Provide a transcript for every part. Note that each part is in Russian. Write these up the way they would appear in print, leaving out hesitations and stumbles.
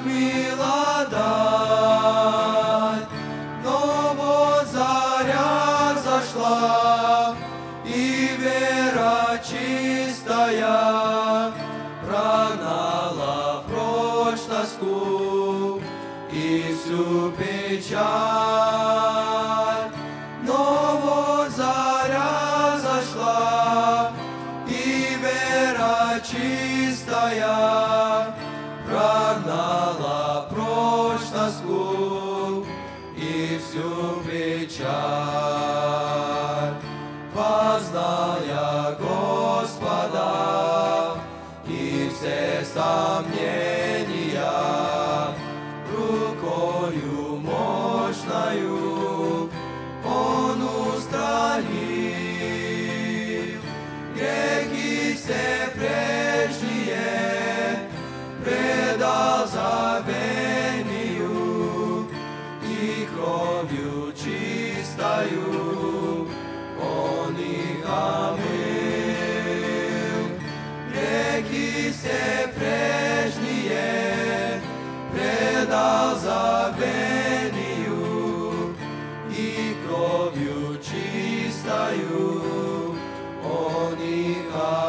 милодать. Но вот заря зашла, и вера чистая прогнала прочь тоску и всю печаль. Но вот заря зашла, и вера чистая прогнала прочь тоску и всю печаль. Познал я Господа, и все сомнения рукою мощною Он устранил. Грехи все прежние предал забвению, и кровью чистою Он их омыл. Грехи все прежние предал забвению, и кровью чистою Он их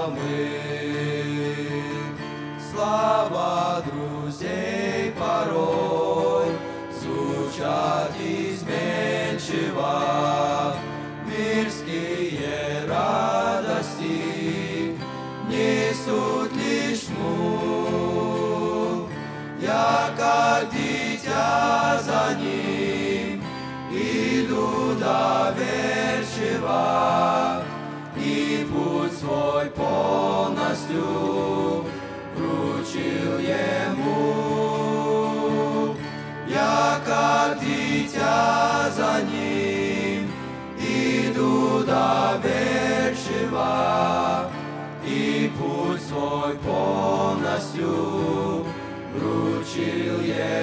омыл. Слова друзей порой звучат изменчиво, мирские радости несут лишь тьму. Я, как дитя, за ним иду доверчиво, и путь свой полностью вручил Ему. Я, как дитя, за ним иду доверчиво, и путь свой полностью вручил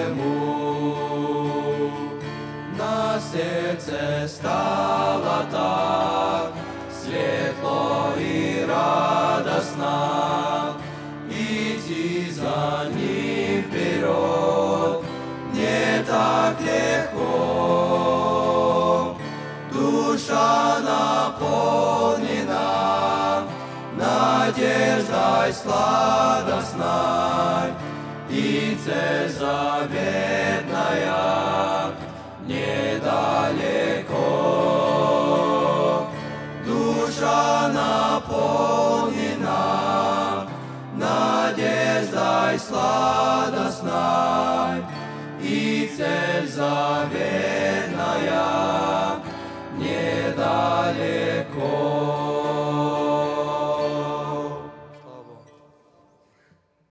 Ему. На сердце стало так светло и радостно, идти за Ним вперед не так легко. Душа наполнена надеждой сладостной, и цель заветная недалеко. Душа наполнена надеждой сладостной, и цель заветная недалеко.